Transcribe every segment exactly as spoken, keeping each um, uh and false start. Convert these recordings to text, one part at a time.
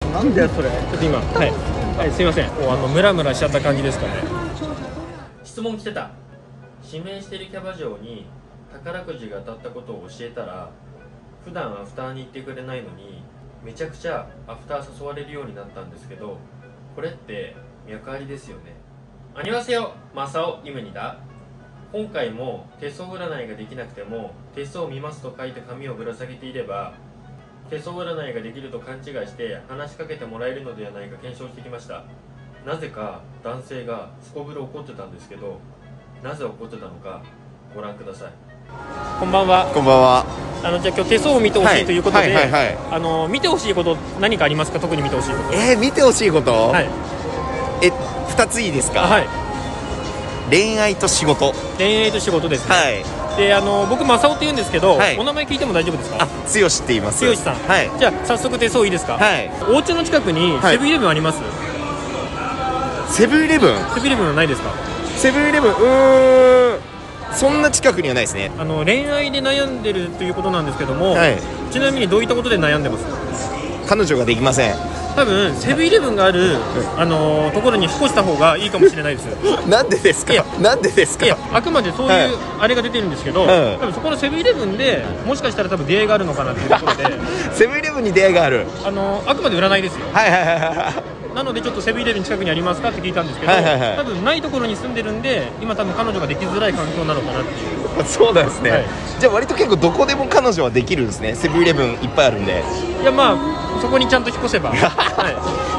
なんだよそれ。ちょっと今、はい、はい、すいません。もうあのムラムラしちゃった感じですかね。質問来てた。指名してるキャバ嬢に宝くじが当たったことを教えたら、普段アフターに行ってくれないのにめちゃくちゃアフター誘われるようになったんですけど、これって脈ありですよね。アニワセヨマサオイムニだ。今回も手相占いができなくても手相を見ますと書いて紙をぶら下げていれば手相占いができると勘違いして話しかけてもらえるのではないか検証してきました。なぜか男性がすこぶる怒ってたんですけど、なぜ怒ってたのかご覧ください。こんばんは。 こんばんは。 あのじゃあ今日手相を見てほしいということで、 はいはいはいはい、 あの見てほしいこと何かありますか？特に見てほしいこと。 えー、見てほしいこと、はい、えふたついいですか？はい。恋愛と仕事。 恋愛と仕事ですね。はい。であの僕マサオって言うんですけど、はい、お名前聞いても大丈夫ですか？ あ、剛って言います。 剛さん。はい。じゃあ早速手相いいですか？はい。お家の近くにセブンイレブンあります？ はい、セブンイレブン？ セブンイレブンはないですか？ セブンイレブン、うーん、そんな近くにはないですね。 あの恋愛で悩んでるということなんですけども、はい、ちなみにどういったことで悩んでます？ 彼女ができません。 多分セブンイレブンがある、あのー、ところに引っ越した方がいいかもしれないです。 なんでですか？なんでですか？ いや、あくまでそういうあれが出てるんですけど、はい、多分そこのセブンイレブンでもしかしたら多分出会いがあるのかなっていうところでセブンイレブンに出会いがある、 あのー、あくまで占いですよ。はいはいはいはいなのでちょっとセブンイレブン近くにありますかって聞いたんですけど、はいはいはい、多分ないところに住んでるんで今多分彼女ができづらい環境なのかなっていう。 そうなんですね、はい、じゃあ割と結構どこでも彼女はできるんですね。セブンイレブンいっぱいあるんで。 いやまあそこにちゃんと引っ越せば、はい、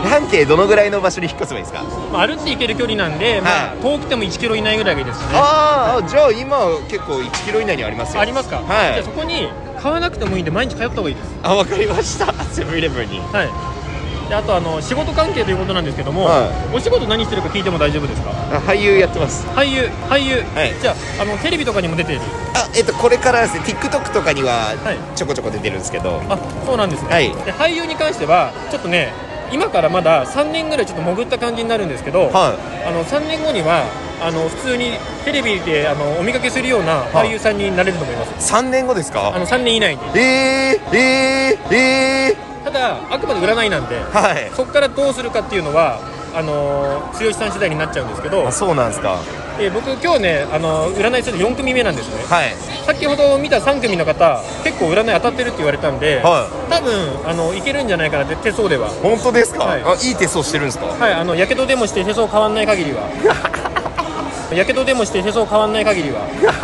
半径どのぐらいの場所に引っ越せばいいですか？ まあ、歩いて行ける距離なんで、はい、まあ、遠くてもいちキロ以内ぐらいがいいですね。 ああ、じゃあ今結構いちキロ以内にありますよ。 ありますか？はい。じゃあそこに買わなくてもいいんで毎日通った方がいいです。 あ、わかりましたセブンイレブンに。はい。 であとあの仕事関係ということなんですけども、はい、お仕事何してるか聞いても大丈夫ですか？ あ、俳優やってます。 俳優俳優、はい、じゃあ、あのテレビとかにも出てる？ あ、えっとこれからですね TikTok とかにはちょこちょこ出てるんですけど、はい、 あ、そうなんですね、はい、で俳優に関してはちょっとね今からまださんねんぐらいちょっと潜った感じになるんですけど、はい、あのさんねんごにはあの普通にテレビであのお見かけするような俳優さんになれると思います。 さんねんごですか？ あのさんねん以内に。 えー、えー、えーただあくまで占いなんで、はい、そこからどうするかっていうのはあのー、剛さん次第になっちゃうんですけど。 あ、そうなんですか。 え僕今日ね、あのー、占いするよん組目なんですね、はい、先ほど見たさん組の方結構占い当たってるって言われたんで、はい、多分あのいけるんじゃないかなって手相では。 本当ですか？はい、あ、いい手相してるんですか？ はい、あのやけどでもして手相変わんない限りはやけどでもして手相変わんない限りは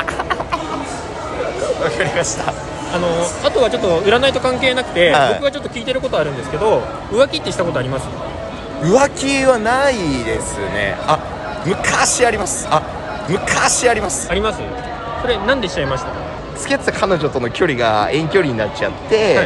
わかりました。 あのあとはちょっと占いと関係なくて、はい、僕がちょっと聞いてることあるんですけど、浮気ってしたことあります？ 浮気はないですね。あ、昔あります。あ、昔ありますあります。それなんでしちゃいました？ 付き合ってた彼女との距離が遠距離になっちゃって、はい、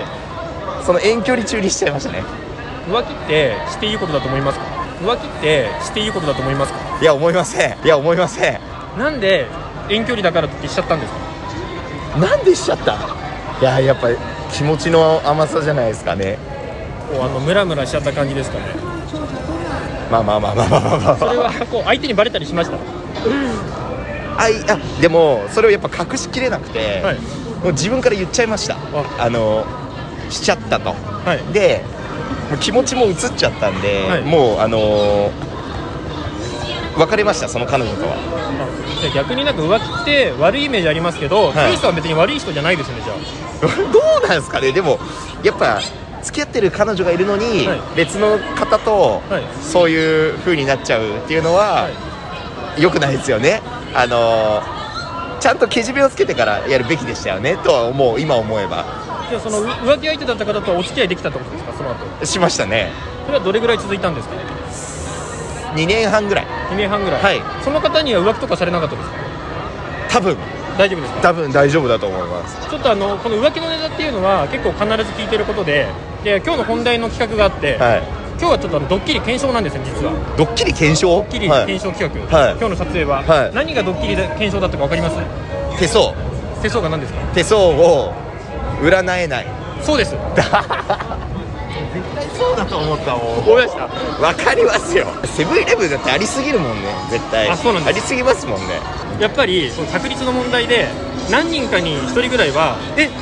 その遠距離中にしちゃいましたね。 浮気ってしていいことだと思いますか？浮気ってしていいことだと思いますか？ いや、思いません。いや、思いません。 なんで遠距離だからってしちゃったんですか？ なんでしちゃった？いや、やっぱり気持ちの甘さじゃないですかね。 こうあのムラムラしちゃった感じですかね。 まあまあまあまあまあまあまあ。 それはこう相手にバレたりしました？ あいあでもそれをやっぱ隠しきれなくて、はい、もう自分から言っちゃいました。あのしちゃったと、はい、でもう気持ちも移っちゃったんで、はい、もうあのー、別れました、その彼女とは。 じゃあ逆になんか浮気って悪いイメージありますけど、はい、さんは別に悪い人じゃないですよね。じゃあどうなんですかね。でもやっぱ付き合ってる彼女がいるのに、はい、別の方と、はい、そういう風になっちゃうっていうのは、はい、良くないですよね。あのー、ちゃんとけじめをつけてからやるべきでしたよねとは思う、今思えば。 じゃあその浮気相手だった方とはお付き合いできたってことですか？その後しましたね。 それはどれぐらい続いたんですか？ にねんはんぐらい。 にねんはんぐらい、はい、その方には浮気とかされなかったですか？ 多分大丈夫ですか？ 多分大丈夫だと思います。 ちょっとあのこの浮気のネタっていうのは結構必ず聞いてることで、で今日の本題の企画があって、はい、今日はちょっとあのドッキリ検証なんですよ実は。 ドッキリ検証？ ドッキリ検証企画、はい、今日の撮影は、はい、何がドッキリ検証だったか分かります？ 手相。 手相が何ですか？ 手相を占えない。 そうです絶対そうだと思ったもん。 思いました。 わかりますよ。セブンイレブンだってありすぎるもんね、絶対。 あ、そうなんです。 ありすぎますもんね。 やっぱり確率の問題で何人かにひとりぐらいはえ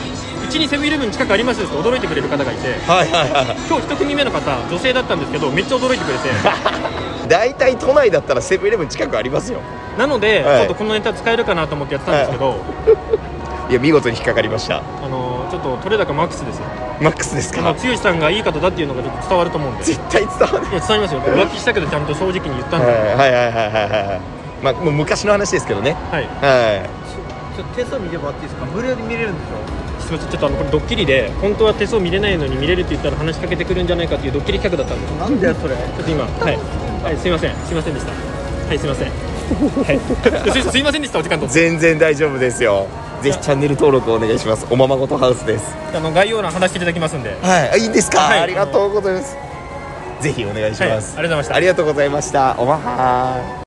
ちにセブンイレブン近くありますって驚いてくれる方がいて、 はいはいはい。 今日一組目の方女性だったんですけどめっちゃ驚いてくれて大体都内だったらセブンイレブン近くありますよ。 なので、 はいちょっとこのネタ使えるかなと思ってやってたんですけど、 いや見事に引っかかりました。 あのちょっと取れ高マックスですよ。 マックスですあのか。 剛さんがいい方だっていうのがちょっと伝わると思うんで。い絶対伝わらない。 や伝わりますよ。浮気したけどちゃんと正直に言ったんで。 はいはいはいはいはいはい。まあもう昔の話ですけどね。 はい。 はちょっと手相見ればらっていいですか。無料で見れるんですよ。 すみません、ちょっとあのこれドッキリで本当は手相見れないのに見れるって言ったら話しかけてくるんじゃないかっていうドッキリ企画だったんです。 なんだよそれ。 ちょっと今はいはいすみませんすみませんでした。はいすみません。はいすすいませんでしたお時間とい。。全然大丈夫ですよ。ぜひチャンネル登録お願いします。おままごとハウスです。 あの概要欄話していただきますんで。 はい。いいんですか。 はいありがとうございます。ぜひお願いします。 はいありがとうございましたありがとうございました。おまはー。